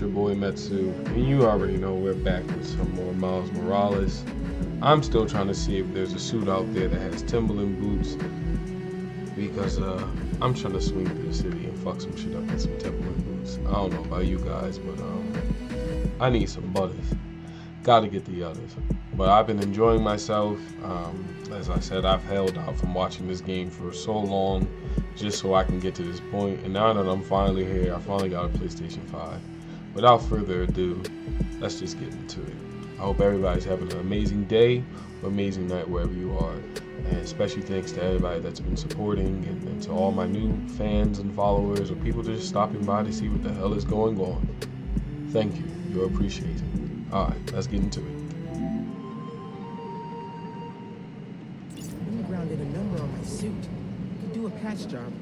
your boy Metsu, and you already know we're back with some more Miles Morales. I'm still trying to see if there's a suit out there that has Timberland boots, because I'm trying to swing through the city and fuck some shit up with some Timberland boots. I don't know about you guys, but I need some butters. Gotta get the others. But I've been enjoying myself. As I said, I've held out from watching this game for so long just so I can get to this point. And now that I'm finally here, I finally got a PlayStation 5. Without further ado, let's just get into it. I hope everybody's having an amazing day or amazing night wherever you are. And especially thanks to everybody that's been supporting, and to all my new fans and followers, or people just stopping by to see what the hell is going on. Thank you. You're appreciated. Alright, let's get into it. Underground did a number on my suit. Could do a patch job.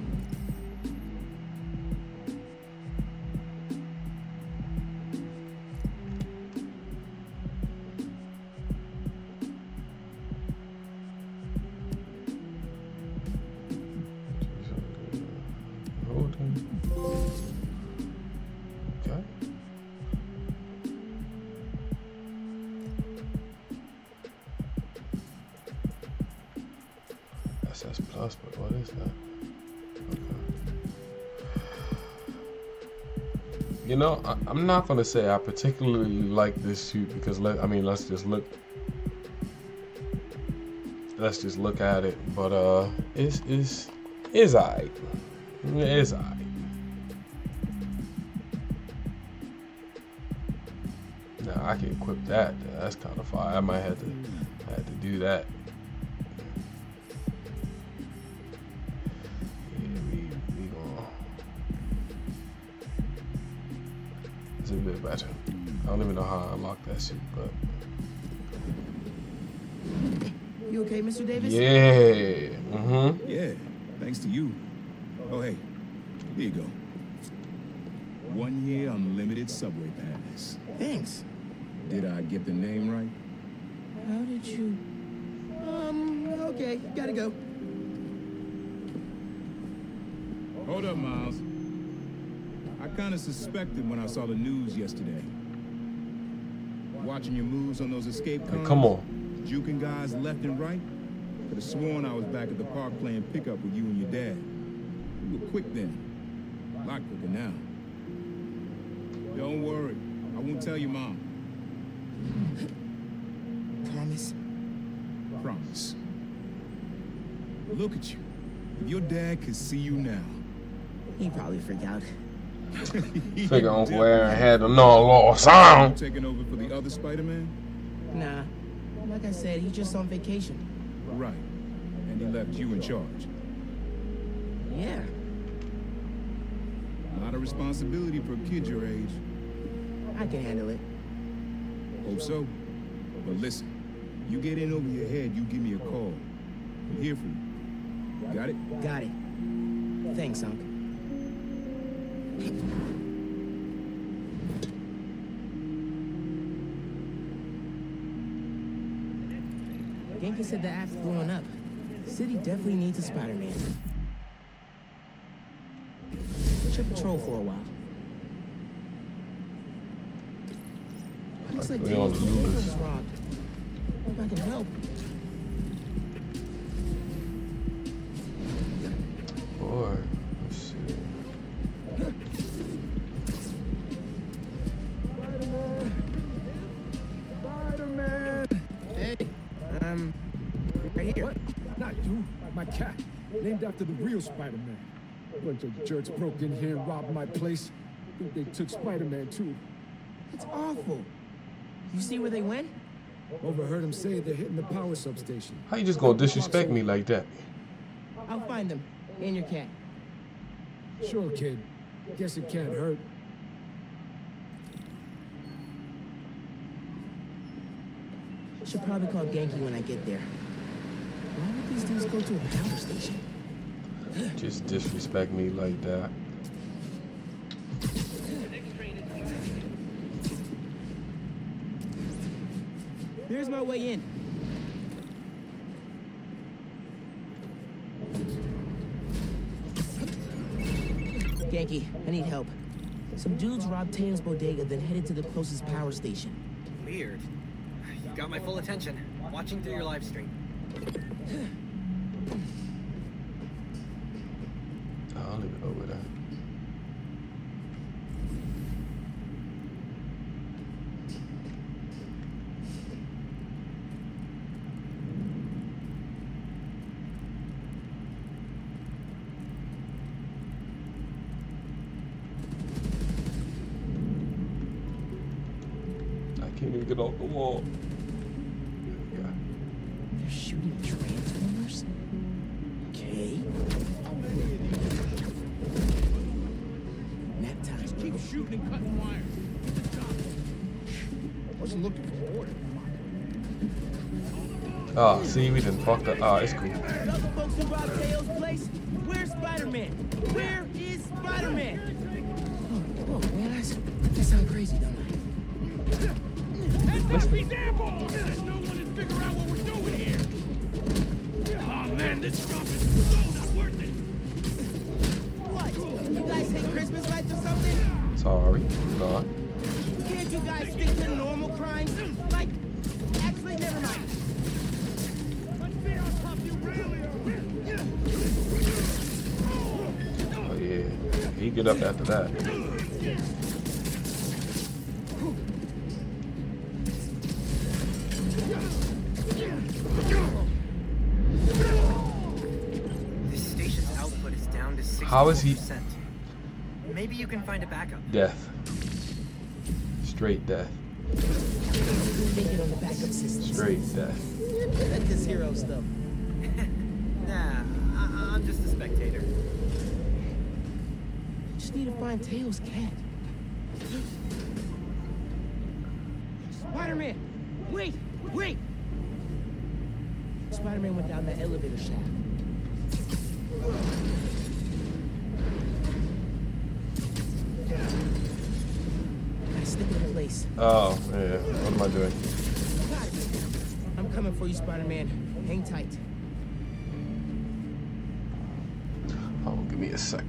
Okay. SS Plus, but what is that? Okay. You know, I'm not gonna say I particularly like this suit because let's just look at it. But it's alright. It's alright. Now I can equip that. That's kind of fire. I might have to do that. A bit better. I don't even know how I unlock that suit, but You okay, Mr. Davis? yeah. Yeah, thanks to you. Oh hey, here you go. 1 year unlimited subway pass. Thanks. Did I get the name right? How did you... okay, gotta go. Hold up, Miles. I kind of suspected when I saw the news yesterday. Watching your moves on those escape cons. Come on. Juking guys left and right. Could have sworn I was back at the park playing pickup with you and your dad. You were quick then. A lot quicker now. Don't worry. I won't tell your mom. Promise? Promise. Look at you. If your dad could see you now. He'd probably freak out. Figure Uncle Aaron had no law sound. Taking over for the other Spider-Man? Nah. Like I said, he's just on vacation. Right. And he left you in charge. Yeah. A lot of responsibility for a kid your age. I can handle it. Hope so. But listen, you get in over your head, you give me a call. I'm here for you. Got it? Got it. Thanks, Unc. Genki said the app's blowing up. The city definitely needs a Spider-Man. Should patrol for a while. Looks like We on Dave's the vehicle news. was robbed. Hope I can help. Boy, let's see. Spider-Man! Hey, right here. What? Not you. My cat. Named after the real Spider-Man. A bunch of jerks broke in here and robbed my place. Think they took Spider-Man too. It's awful. You see where they went? Overheard them say they're hitting the power substation. How you just gonna disrespect me like that? I'll find them. And your cat. Sure, kid. Guess it can't hurt. Should probably call Genki when I get there. Why would these dudes go to a power station? Just disrespect me like that. Here's my way in. Genki, I need help. Some dudes robbed Tatum's bodega, then headed to the closest power station. Weird. You got my full attention. Watching through your live stream. I don't even know where that. Can't even get off the wall. They're shooting transformers? Okay. Nap time. Just keep shooting and cutting wires. I wasn't looking for order. Oh, see, we didn't fuck up. Oh, it's cool. Other folks who robbed Teo's place? Where's Spider-Man? Where is Spider-Man? Oh, man, that sounds crazy, don't I? Be careful! There's no one to figure out what we're doing here. Oh man, this stuff is so not worth it. What? You guys hate Christmas lights or something? Sorry, not. Can't you guys stick to normal crimes? Like, actually, never mind. Let's see how tough you really are. Oh yeah, he get up after that. This station's output is down to 60%. How is he? Maybe you can find a backup. Death. Straight death. Make it on the backup system. Straight death. This hero stuff. Nah, I'm just a spectator. Just need to find Teo's cat. Spider-Man! Wait! Wait! Spider-Man went down that elevator shaft. Gotta stick it in place. Oh, yeah. What am I doing? Got it. I'm coming for you, Spider-Man. Hang tight. Oh, give me a sec.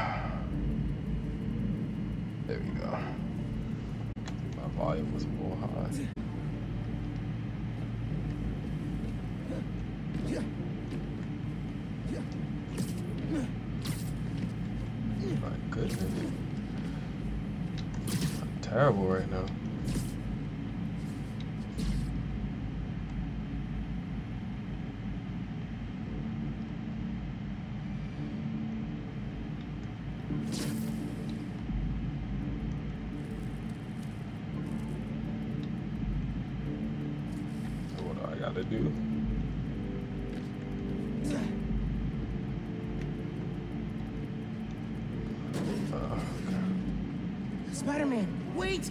There we go. My volume was a little high. My goodness. I'm terrible right now. So what do I gotta do? Spider-Man, wait!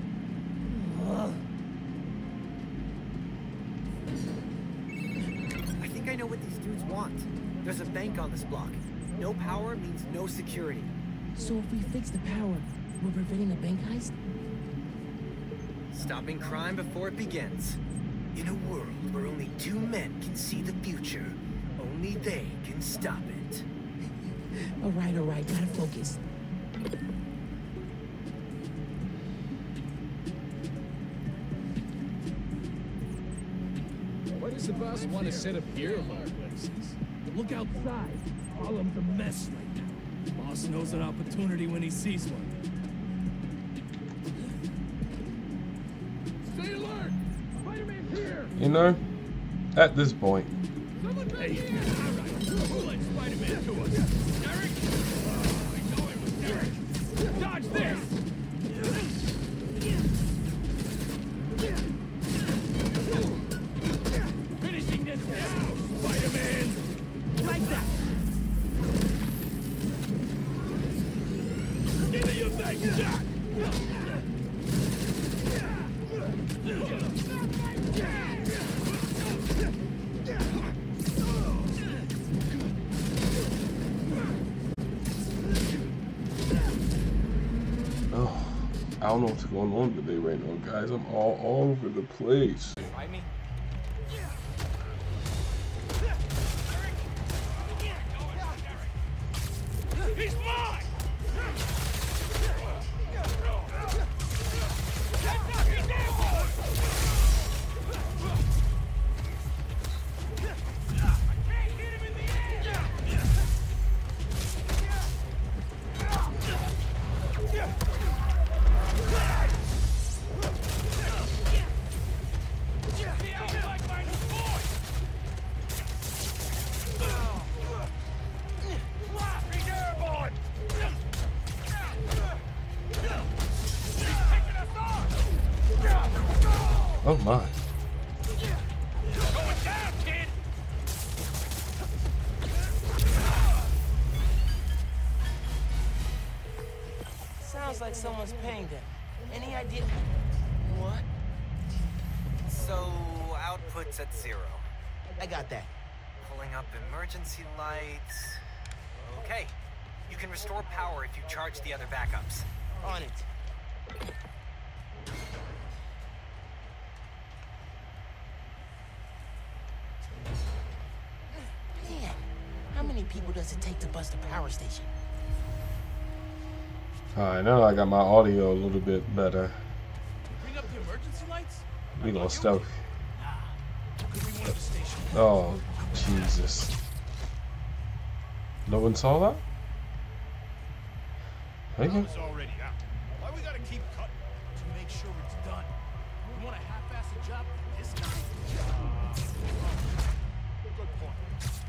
I think I know what these dudes want. There's a bank on this block. No power means no security. So if we fix the power, we're preventing a bank heist? Stopping crime before it begins. In a world where only two men can see the future, only they can stop it. All right, gotta focus. Why does the boss want to set up beer hall places? Look outside. Harlem's a mess right now. Boss knows an opportunity when he sees one. Stay alert! Spider-Man's here! You know, at this point, Hey, all right. Who let Spider-Man to us? Derek? I know it was Derek. Dodge this! Finishing this now, Spider-Man! Like that! Give me your back shot! oh, I don't know what's going on today right now, guys. I'm all over the place. Fight me? He's mine! Oh my. Going down, kid. Sounds like someone's paying them. Any idea? What? So, output's at 0. I got that. Pulling up emergency lights. Okay. You can restore power if you charge the other backups. On it. Man, how many people does it take to bust a power station? Alright, now I got my audio a little bit better. Bring up the emergency lights? We gonna stealth. Could we move the station? Oh, Jesus. No one saw that? Okay. It's already out. Why we gotta keep cutting? To make sure it's done. You want a half-assed job this night? Good point.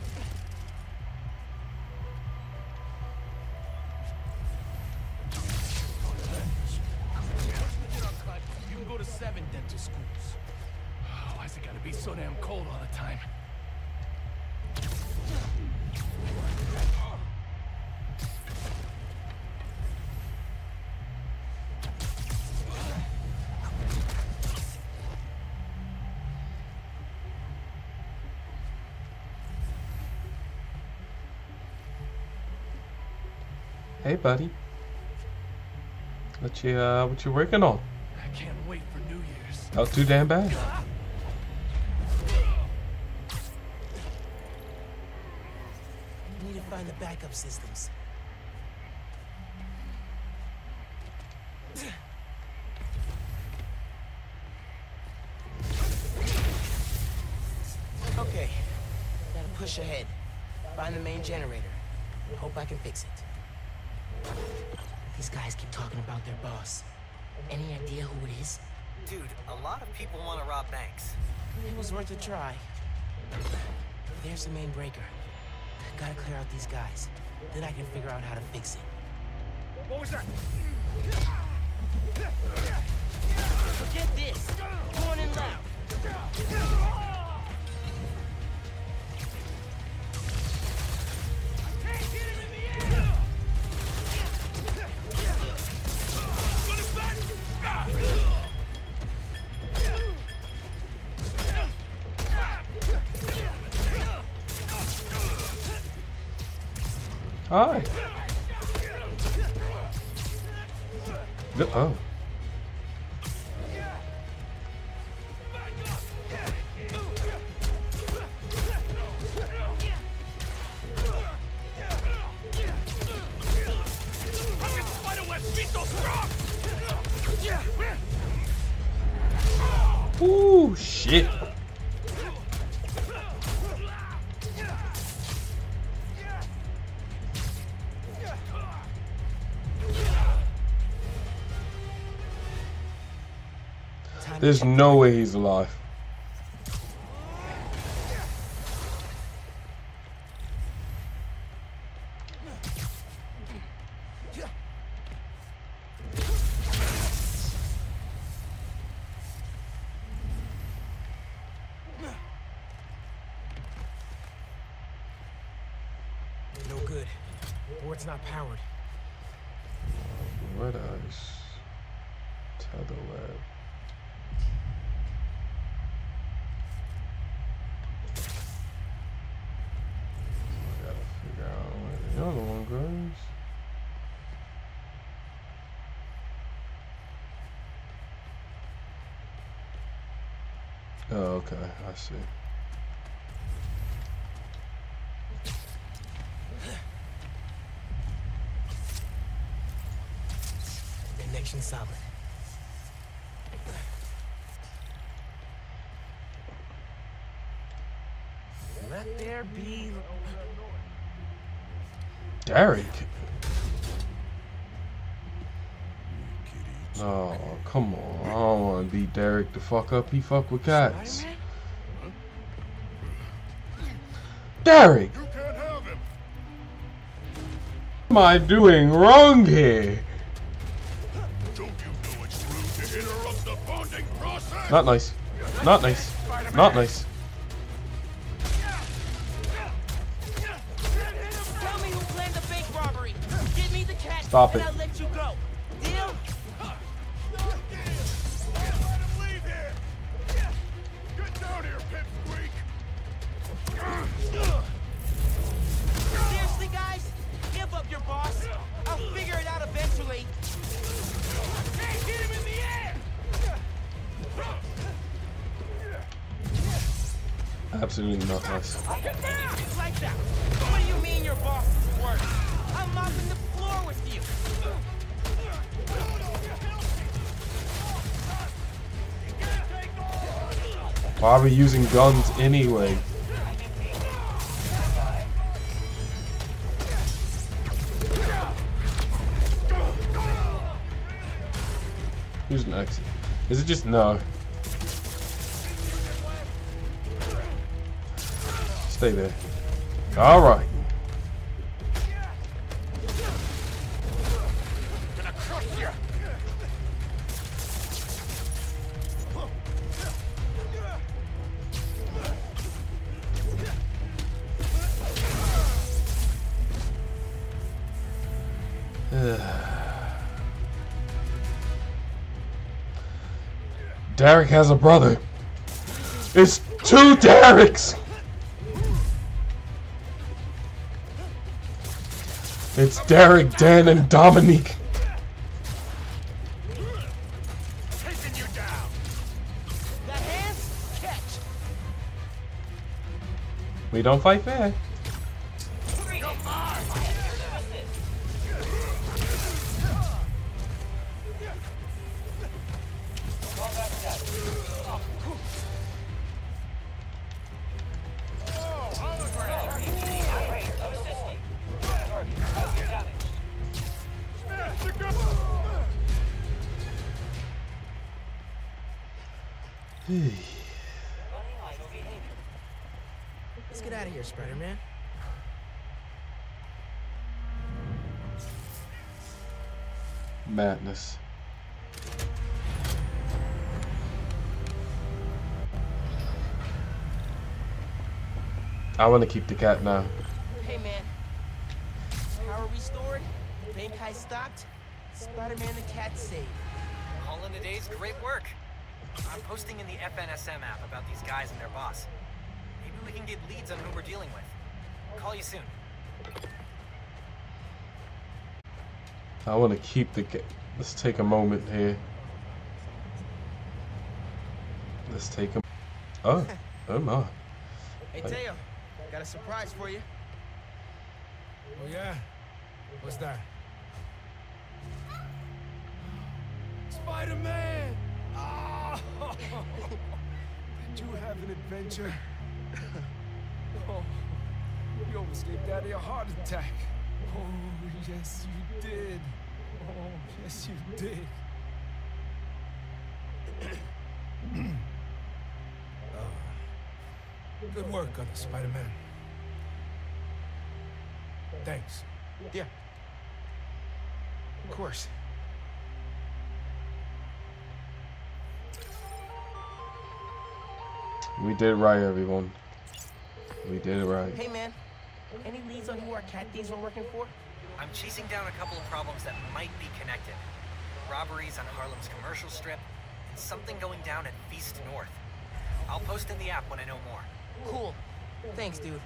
You can go to 7 dental schools. Why is it gotta be so damn cold all the time? Hey, buddy. What you working on? I can't wait for New Year's. Not too damn bad. We need to find the backup systems. Okay, gotta push ahead. Find the main generator. Hope I can fix it. These guys keep talking about their boss. Any idea who it is? Dude, a lot of people want to rob banks. It was worth a try. There's the main breaker. Gotta clear out these guys. Then I can figure out how to fix it. What was that? Forget this! Go on in loud! Hi. Oh. Ooh, shit. There's no way he's alive. No good. Board's not powered. Red eyes. Tether web. I gotta figure out where the other one goes. Oh, okay, I see. Connection solid. Let there be... Derek. Oh, come on. I don't want to beat Derek the fuck up. He fuck with cats. Derek! You can't have him. What am I doing wrong here? Don't you know it's rude to interrupt the bonding process? Not nice. Not nice. Not nice. Tell me who planned the bank robbery. Give me the cat. Stop it. And I'll let you go. Deal? Let him leave here. Get down here, pipsqueak. Seriously, guys? Give up your boss. I'll figure it out eventually. Hey, get him in the air. Absolutely not nice. It's like that. What do you mean your boss is worse? I'm mopping the floor with you. Why are we using guns anyway? Who's next? Is it just no? Stay there. All right. Gonna crush you. Derek has a brother. It's two Dereks. It's Derek, Dan, and Dominique. Taking you down. Got hands? Catch. We don't fight fair. Let's get out of here, Spider-Man. Madness. I want to keep the cat now. Hey, man. Power restored. Bank heist stopped. Spider-Man the cat saved. All in a day's great work. I'm posting in the FNSM app about these guys and their boss. Maybe we can get leads on who we're dealing with. Call you soon. I want to keep the cat. Let's take a moment here. Let's take a. Oh, oh my. Hey, Teo. Got a surprise for you. Oh, yeah? What's that? Spider-Man! Oh! Did you have an adventure? Oh, you almost gave Daddy a heart attack. Oh, yes, you did. Oh, yes, you did. Good work on the Spider-Man. Thanks. Yeah. Of course. We did right, everyone. We did it right. Hey, man. Any leads on who our cat thieves were working for? I'm chasing down a couple of problems that might be connected. Robberies on Harlem's commercial strip, and something going down at Feast North. I'll post in the app when I know more. Cool. Thanks, dude.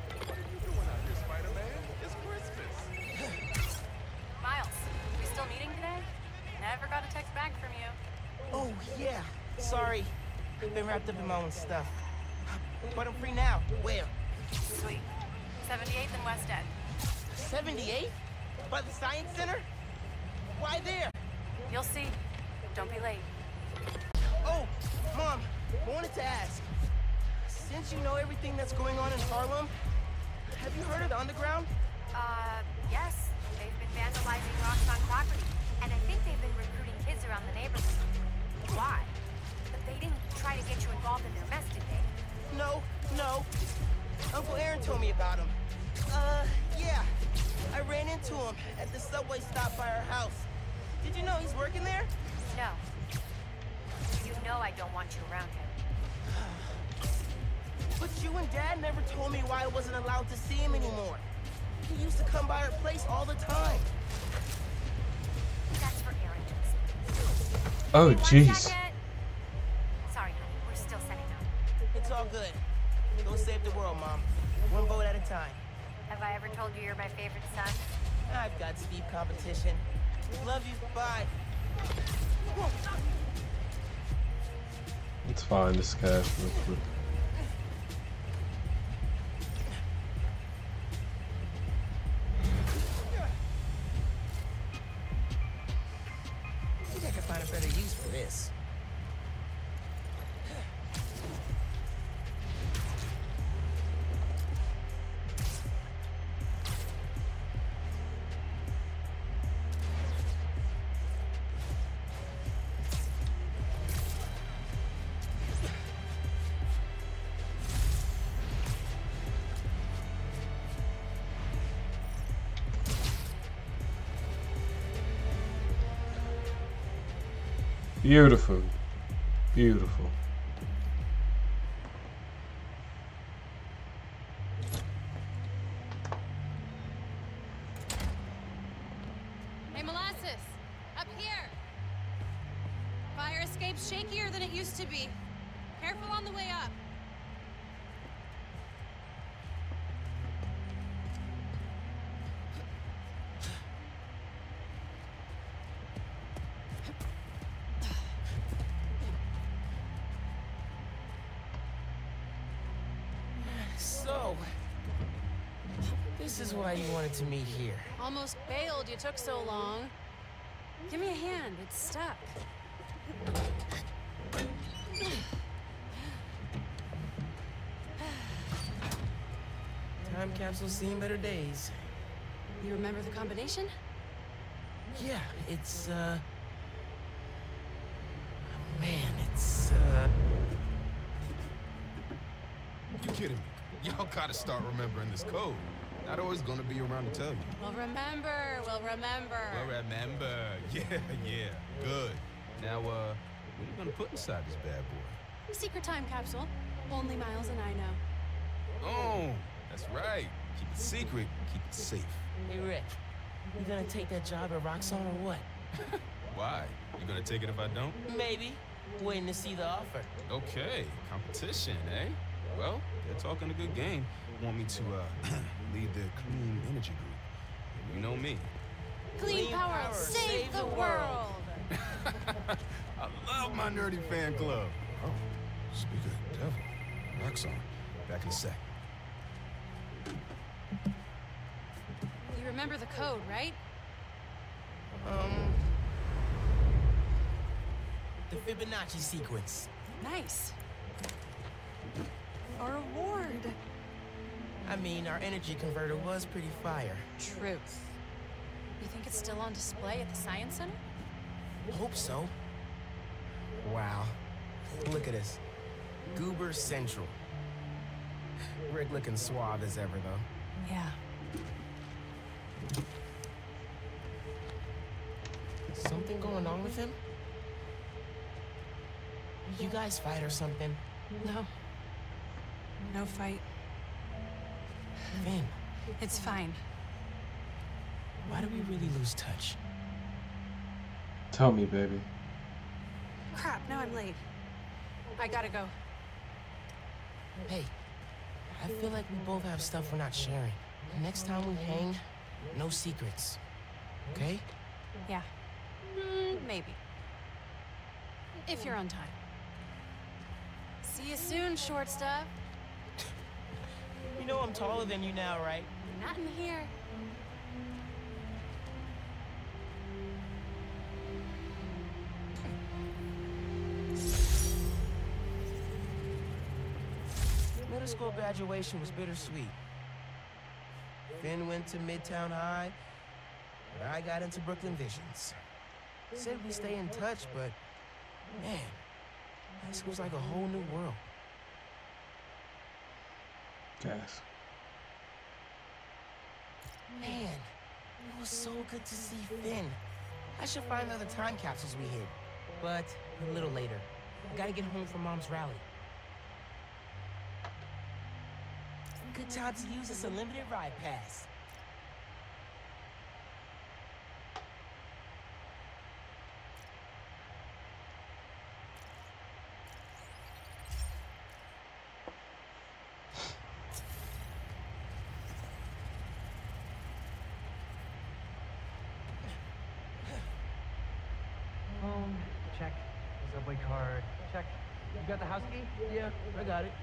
Miles, we still meeting today? Never got a text back from you. Oh, yeah. Sorry. I've been wrapped up in my own stuff. But I'm free now. Where? Sweet. 78th and West End. 78? By the Science Center? Why there? You'll see. Don't be late. Oh, Mom, I wanted to ask. Since you know everything that's going on in Harlem, have you heard of the Underground? Yes. They've been vandalizing Roxxon property, and I think they've been recruiting kids around the neighborhood. Why? But they didn't try to get you involved in their mess, did they? No. Uncle Aaron told me about him. Yeah. I ran into him at the subway stop by our house. Did you know he's working there? No. You know I don't want you around him. But you and Dad never told me why I wasn't allowed to see him anymore. He used to come by our place all the time. That's for arrogance. Oh, Hey, one jeez. second. Sorry, honey. We're still setting up. It's all good. Go save the world, Mom. One boat at a time. Have I ever told you you're my favorite son? I've got steep competition. Love you. Bye. Let's find this cash real quick. I think I can find a better use for this. Beautiful. Beautiful. Hey, Molasses! Up here! Fire escape's shakier than it used to be. Careful on the way up. So, this is why you wanted to meet here. Almost bailed, you took so long. Give me a hand, it's stuck. Time capsule's seen better days. You remember the combination? Yeah, it's, man, it's, You kidding me? Y'all gotta start remembering this code. Not always gonna be around to tell you. We'll remember, we'll remember. Well, remember. Yeah. Good. Now, what are you gonna put inside this bad boy? Secret time capsule. Only Miles and I know. Oh, that's right. Keep it secret, keep it safe. hey, Rick. You gonna take that job at Roxxon or what? Why? You gonna take it if I don't? Maybe. Waiting to see the offer. Okay, competition, eh? Well, they're talking a good game. Want me to, lead the clean energy group. You know me. Clean power, save the world! I love my nerdy fan club. Oh, speak of the devil. Roxxon. Back in a sec. You remember the code, right? The Fibonacci sequence. Nice. A reward. I mean, our energy converter was pretty fire. Truth. You think it's still on display at the Science Center? Hope so. Wow. Look at this. Goober Central. Rick looking suave as ever, though. Yeah. Something going on with him? You guys fight or something? No. No fight. Finn, It's fine. why do we really lose touch? Tell me, baby. Crap, now I'm late. I gotta go. Hey, I feel like we both have stuff we're not sharing. Next time we hang, no secrets. Okay? Yeah. Maybe. If you're on time. See you soon, short stuff. You know I'm taller than you now, right? Not in here. Middle school graduation was bittersweet. Finn went to Midtown High, and I got into Brooklyn Visions. Said we stay in touch, but man, high school's like a whole new world. Gas. Man, it was so good to see Finn. I should find other time capsules we hid, but a little later. I gotta get home for Mom's rally. Good time to use this unlimited ride pass. Check. Subway card. Check. You got the house key? Yeah, I got it.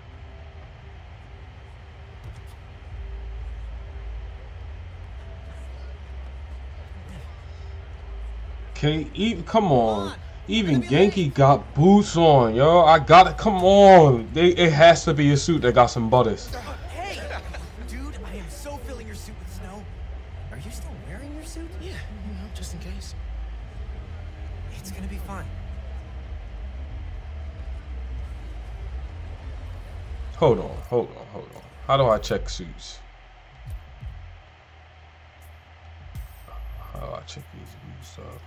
Come on. Even Genki got boots on, yo. I got it. Come on. It has to be a suit that got some butters. Hey! Dude, I am so filling your suit with snow. Are you still wearing your suit? Yeah, just in case. It's gonna be fine. Hold on. How do I check suits? How do I check these boots up?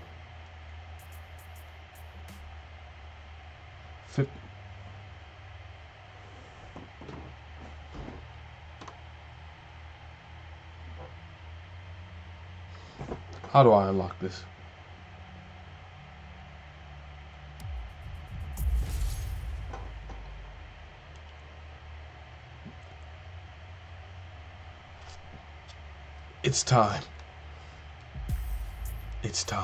How do I unlock this? It's time. It's time.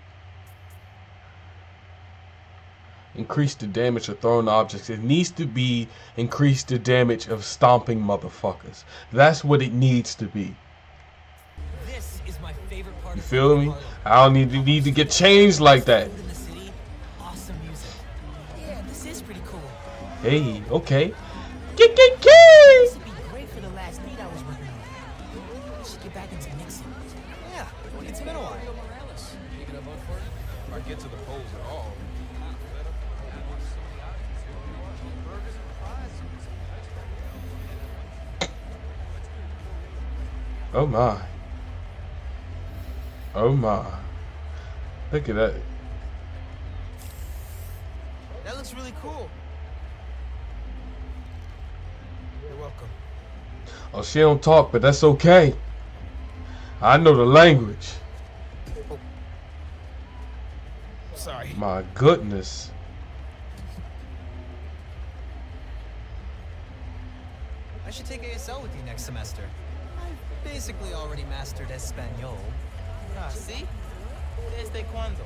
Increase the damage of thrown objects. It needs to be increase the damage of stomping motherfuckers. That's what it needs to be. This is my favorite part. You feel me? I don't need to get changed like that. In the city, awesome music. Yeah, this is pretty cool. Hey, okay. This would be great for the last beat I was working on. We should get back into mixing. Yeah, it's been a while. Or get to the polls at all. Oh my. Oh my. Look at that. That looks really cool. You're welcome. Oh, she don't talk, but that's okay. I know the language. Oh. Sorry. My goodness. I should take ASL with you next semester. I've basically already mastered Espanol. Ah, see? Desde cuando?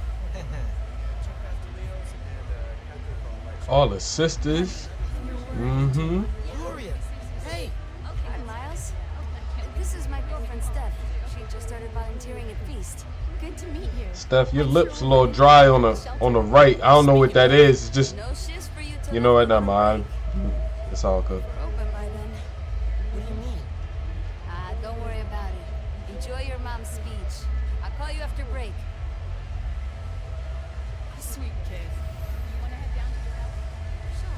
All the sisters. Mm-hmm. Gloria. Hey. Hi, Miles. This is my girlfriend, Steph. She just started volunteering at Feast. Good to meet you. Steph, your lips a little dry on the right. I don't know what that is. It's just, No shifts for you to you know what? Never mind. It's all good. open by then. What do you mean? Don't worry about it. Enjoy your mom's speech. I'll call you after break. Sweet kid. You wanna head down to your house? Sure.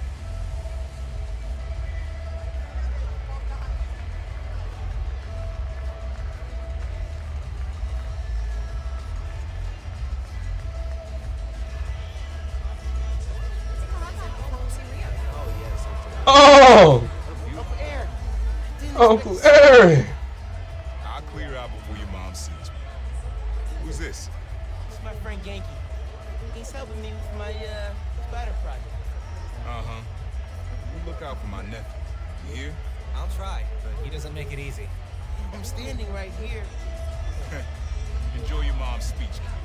Oh! Uncle Aaron. Uncle Aaron! I'll clear out before your mom sees me. Who's this? This is my friend Genki. He's helping me with my spider project. Uh-huh. You look out for my nephew. You hear? I'll try, but he doesn't make it easy. I'm standing right here. Enjoy your mom's speech.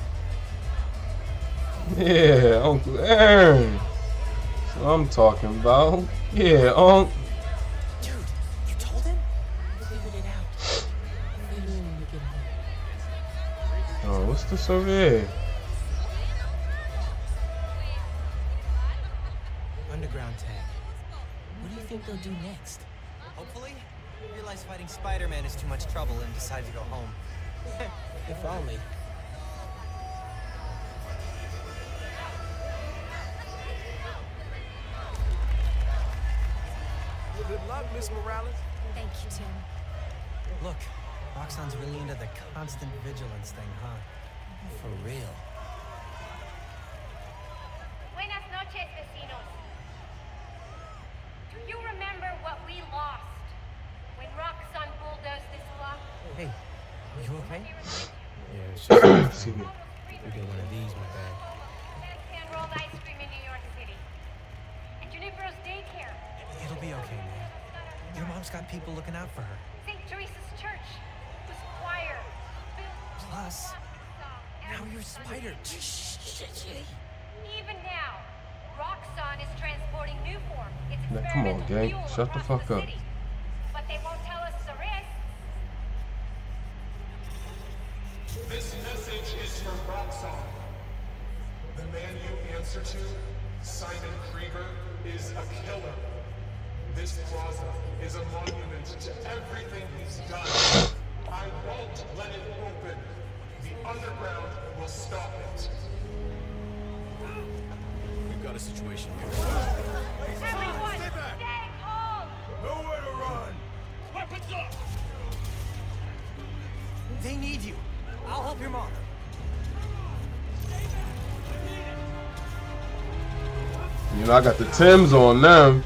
Yeah, Uncle Aaron. That's what I'm talking about. Yeah, Dude, you told him? I figured it out. I'll fill you in when we get home. Oh, what's this over here? Underground tag. What do you think they'll do next? Hopefully, realize fighting Spider-Man is too much trouble and decide to go home. If only. Good luck, Miss Morales. Thank you, Tim. Look, Roxanne's really into the constant vigilance thing, huh? For real. Buenas noches, vecinos. Do you remember what we lost. When Roxxon bulldozed this block, Hey, you okay? Yeah, it's just Excuse me. You get one of these, my bad. best hand-rolled ice cream in New York City. And Junipero's daycare. It'll be okay, man. Your mom's got people looking out for her. St. Teresa's church. This choir. Plus, now you're Spider. Even now, Roxxon is transporting new form. It's Now, come on, experimental gang. fuel Shut the across fuck up. city. But they won't tell us the risks. This message is from Roxxon. The man you answer to, Simon Krieger, is a killer. This plaza is a monument to everything he's done. I won't let it open. The underground will stop it. We've got a situation here. Everyone, stay calm. Nowhere to run! Weapons up! They need you. I'll help your mom. You know, I got the Timbs on them.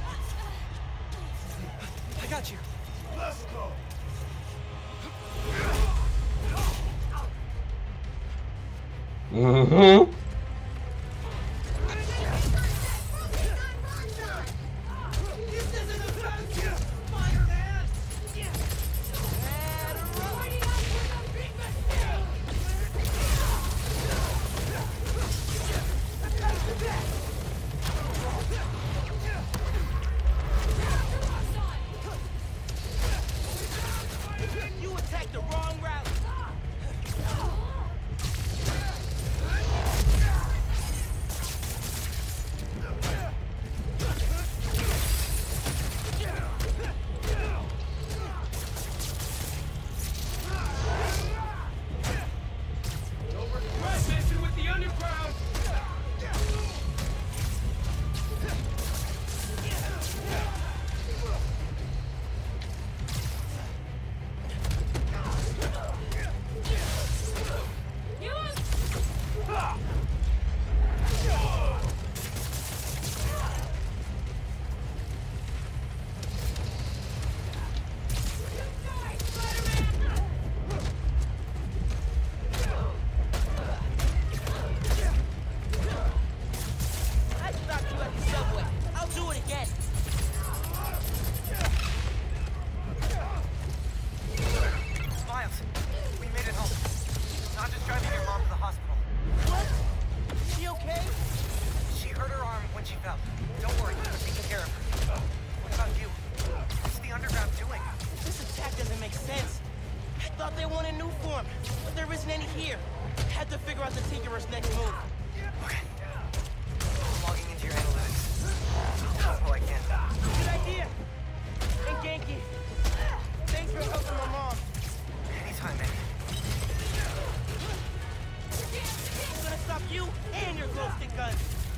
I got you. Let's go! Mm-hmm. You attacked the wrong route. With the underground! I stopped you at the subway. I'll do it again. Miles, we made it home. Not just driving your mom to the hospital. What? Is she okay? She hurt her arm when she fell. Don't worry, we're taking care of her. What about you? What's the underground doing? This attack doesn't make sense. I thought they wanted new form, but there isn't any here. Had to figure out the Tinkerer's next move. Okay. I'm logging into your analytics. I'll help all I can. Good idea. And Genki, thanks for helping my mom. Anytime, man. I'm gonna stop you and your glow stick gun.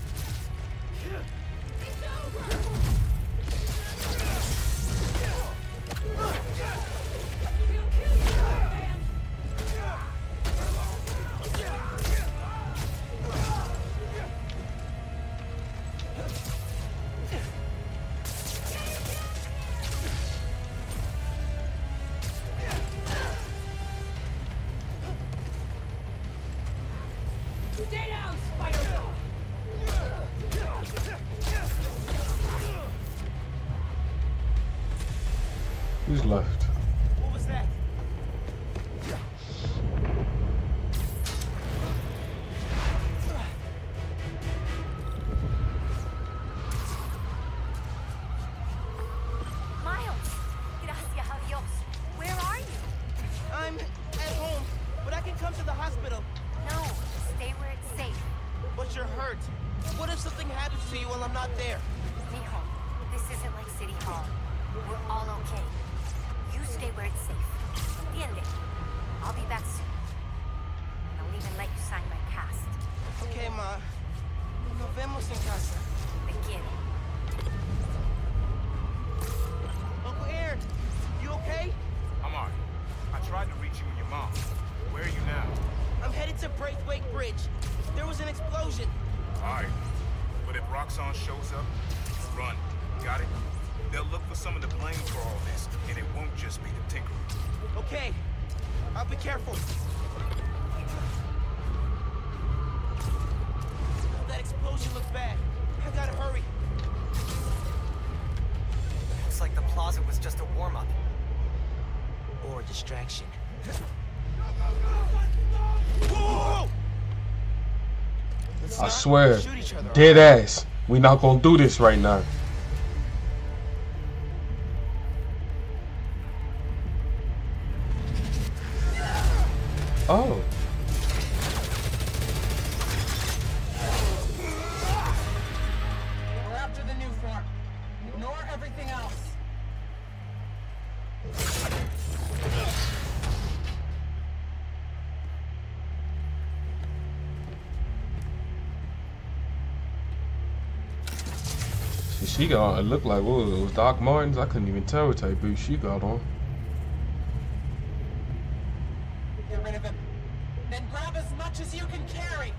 Stay down, Spider! Who's left? What was that? Miles, gracias a Dios. Where are you? I'm at home, but I can come to the hospital. No, stay where it's safe. But you're hurt. What if something happens to you while I'm not there? Mijo, this isn't like City Hall. We're all okay. You stay where it's safe. Entiende? I'll be back soon. I'll even let you sign my cast. Okay, Ma. Nos vemos en casa. Te quiero. Uncle Aaron, you okay? I'm alright. I tried to reach you and your mom. Where are you now? I'm headed to Braithwaite Bridge. There was an explosion. Alright. But if Roxxon shows up, run. Got it? They'll look for someone to blame for all this, and it won't just be the Tinkerer. Okay, I'll be careful. Oh, that explosion looks bad. I gotta hurry. Looks like the plaza was just a warm-up. Or a distraction. I swear, dead ass. We not gonna do this right now. Oh. We're after the new front. Ignore everything else. She got, it looked like, what was it, Doc Martens? I couldn't even tell what type of boots she got on. Get rid of him. Then grab as much as you can carry.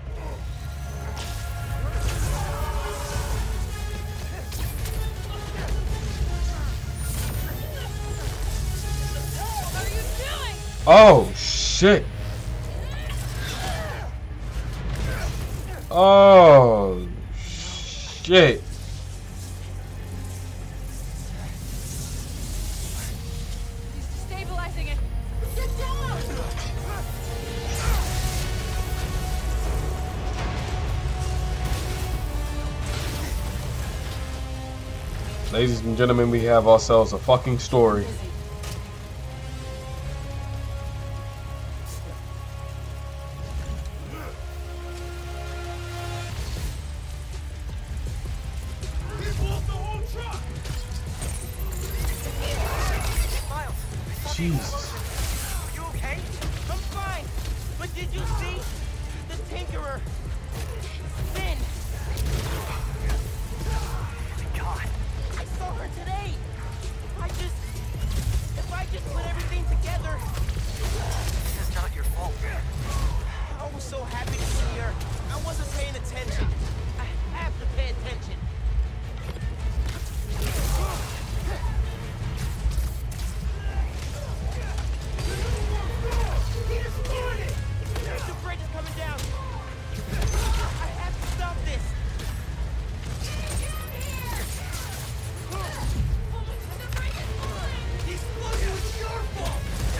What are you doing? Oh, shit. Oh, shit. Stabilizing it. Get down! Ladies and gentlemen, we have ourselves a fucking story. Jesus. You okay? I'm fine. But did you see the Tinkerer? Finn. God. I saw her today. If I just put everything together. This is not your fault. I was so happy to see her. I wasn't paying attention. I have to pay attention. The bridge is coming down. I have to stop this. The explosion was your fault.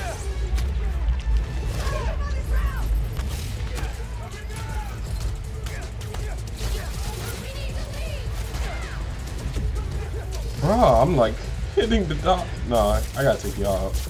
Bruh, I'm like hitting the dot. No, I gotta take y'all out.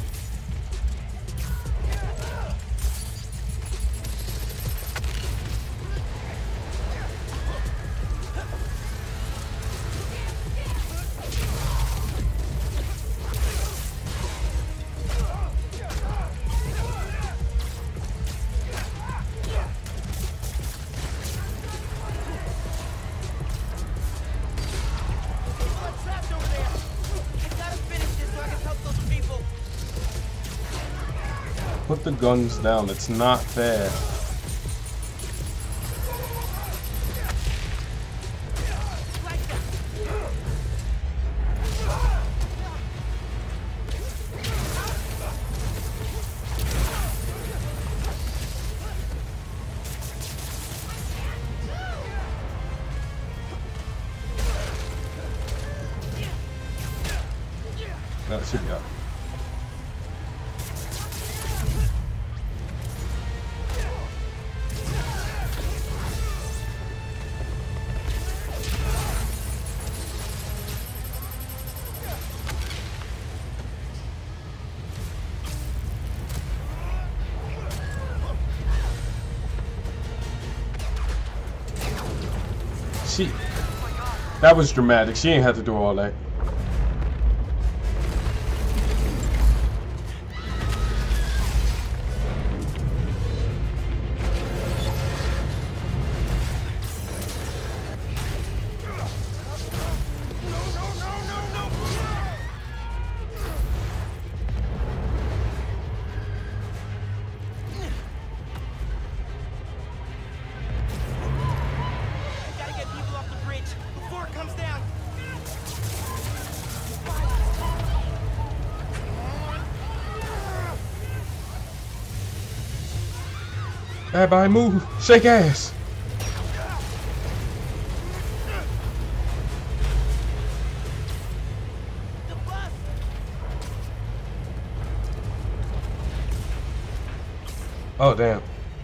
Put the guns down, it's not fair. That should be out. That was dramatic. She ain't had to do all that. Everybody move. Shake ass. Oh, damn.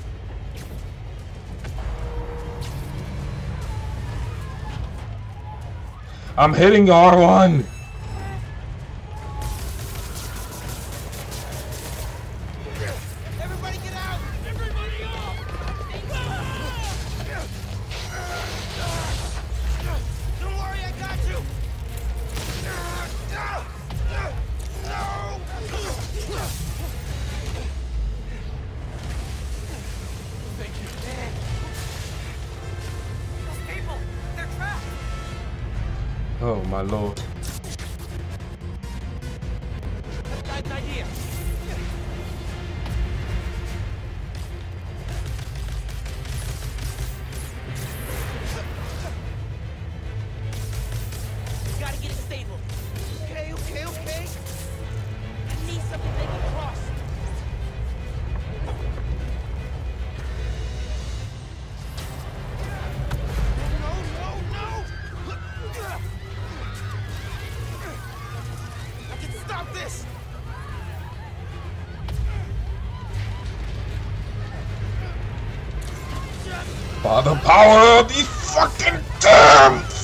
I'm hitting R1. Everybody get out! Everybody off! Don't worry, I got you! Thank you. Those people, they're trapped. Oh, my lord. Got an idea. Gotta get it stable. Okay. I need something they can cross. No! I can stop this! By the power of these fucking terms!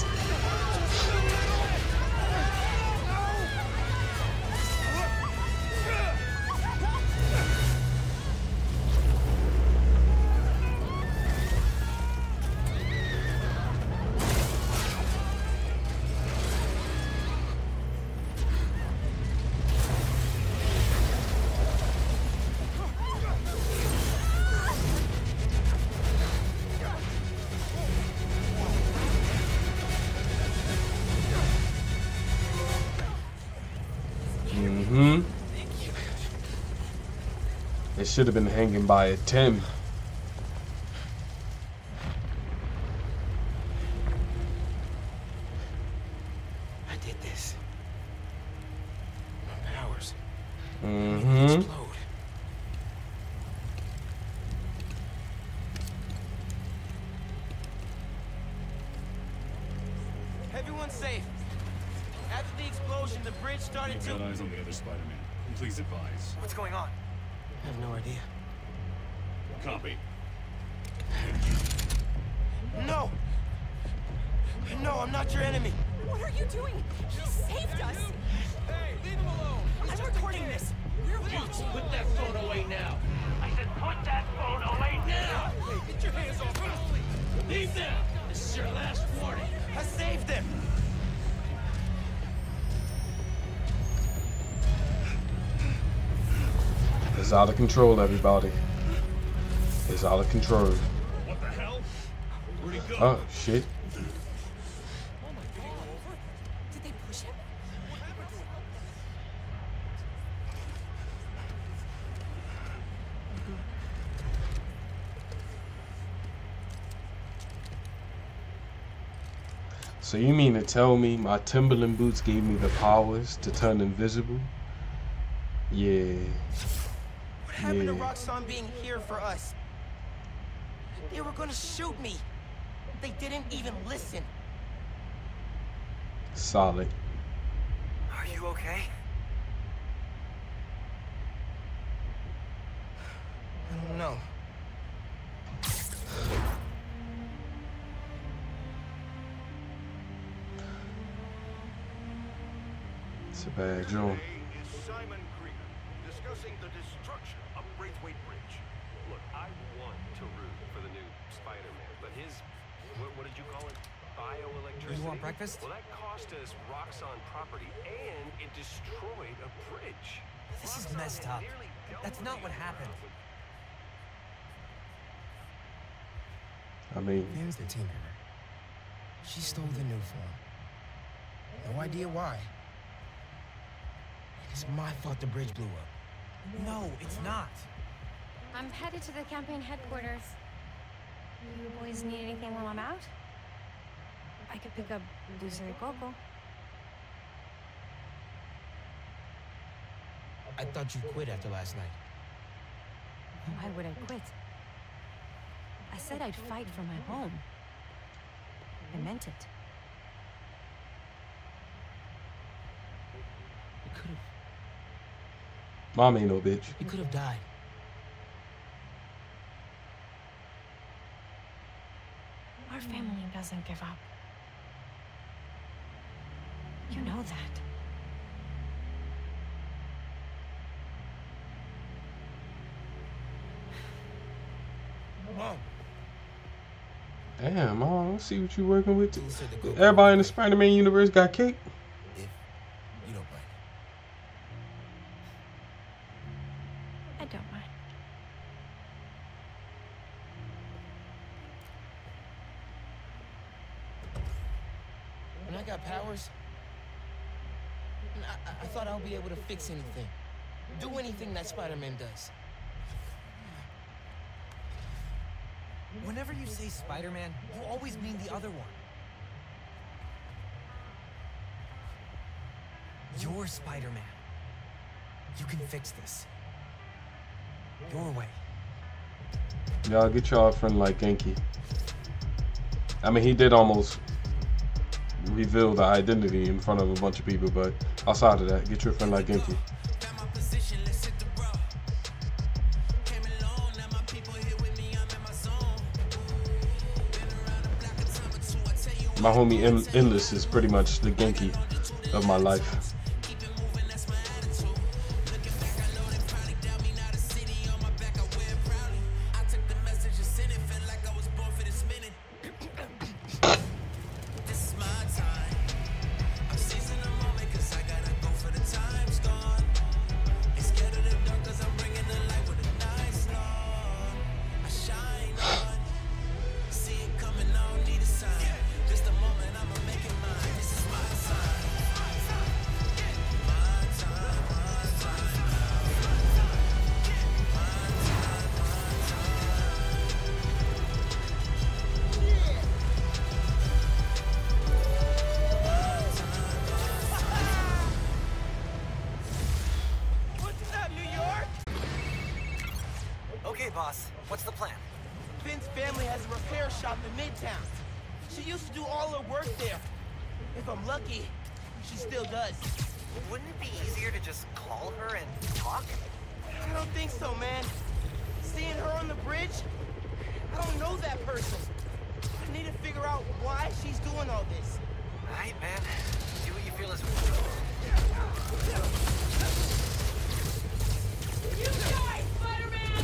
It should have been hanging by a Tim. I did this. My powers. Mm-hmm. Explode. Everyone's safe. After the explosion, the bridge started to... You've got eyes on the other Spider-Man. Please advise. What's going on? I have no idea. Copy. No! No, I'm not your enemy. What are you doing? He saved us! Hey, leave him alone! I'm recording this! We're watching! Put that phone away now! I said put that phone away now! Hey, get your hands off me, please! Leave now! This is your last warning! I saved them! It's out of control, everybody. It's out of control. What the hell? Where'd he go? Oh, shit. Did they push him? So you mean to tell me my Timberland boots gave me the powers to turn invisible? Yeah. What happened to Roxxon being here for us? They were gonna shoot me. They didn't even listen. Solid. Are you okay? I don't know. It's a bad joke. Is Simon Krieger discussing the destruction of Braithwaite Bridge. Look, I want to root for the new Spider-Man, but his, what did you call it? Bioelectricity? You want breakfast? Well, that cost us Roxxon property, and it destroyed a bridge. This is messed up. That's not what happened. I mean... Finn's the tinkerer. She stole the new form. No idea why. It's my fault the bridge blew up. No, it's not. I'm headed to the campaign headquarters. You boys need anything while I'm out? I could pick up dulce de coco. I thought you quit after last night. Why would I quit? I said I'd fight for my home. I meant it. You could have. Mom ain't no bitch. You could have died. Our family doesn't give up. You know that. Mom. Damn, Mom, let's see what you working with. Everybody in the Spider-Man universe got cake. If you don't mind. I don't mind. When I got powers, I thought I'll be able to fix anything. Do anything that Spider-Man does. Whenever you say Spider-Man, you always mean the other one. You're Spider-Man. You can fix this. Your way. Y'all get y'all a friend like Genki. I mean, he did almost reveal the identity in front of a bunch of people, but outside of that, get your friend like Genki. My homie Endless is pretty much the Genki of my life. Okay, boss. What's the plan? Finn's family has a repair shop in Midtown. She used to do all her work there. If I'm lucky, she still does. Wouldn't it be easier to just call her and talk? I don't think so, man. Seeing her on the bridge, I don't know that person. I need to figure out why she's doing all this. All right, man. Do what you feel is... You die, Spider-Man!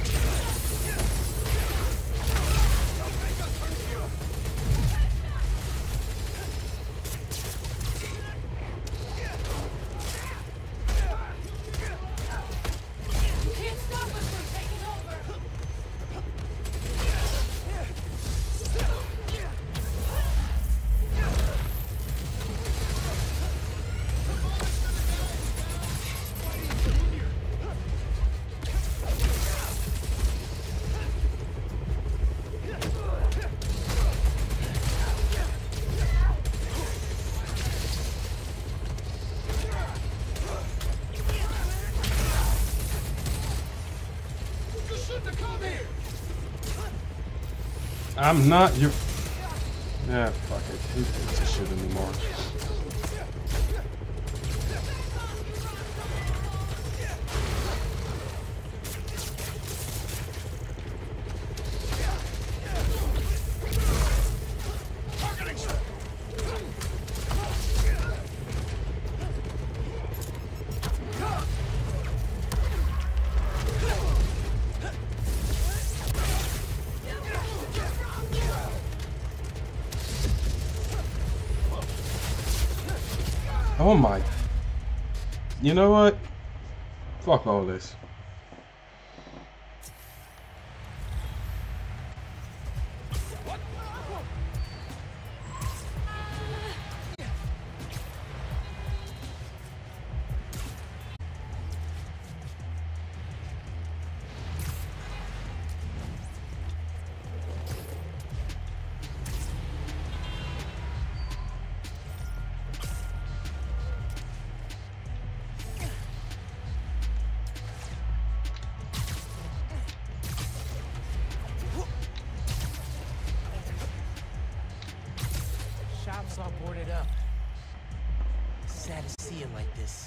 You can't stop us from taking over! I'm not your... Yeah, fuck it. Who gives a shit anymore? Oh my... You know what? Fuck all this. all boarded up. Sad to see it like this.